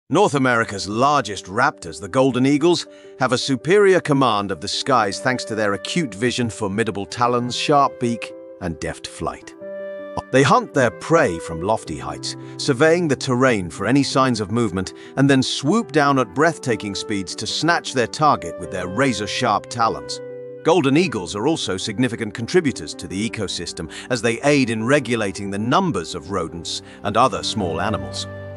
North America's largest raptors, the golden eagles, have a superior command of the skies thanks to their acute vision, formidable talons, sharp beak, and deft flight. They hunt their prey from lofty heights, surveying the terrain for any signs of movement, and then swoop down at breathtaking speeds to snatch their target with their razor-sharp talons. Golden eagles are also significant contributors to the ecosystem as they aid in regulating the numbers of rodents and other small animals.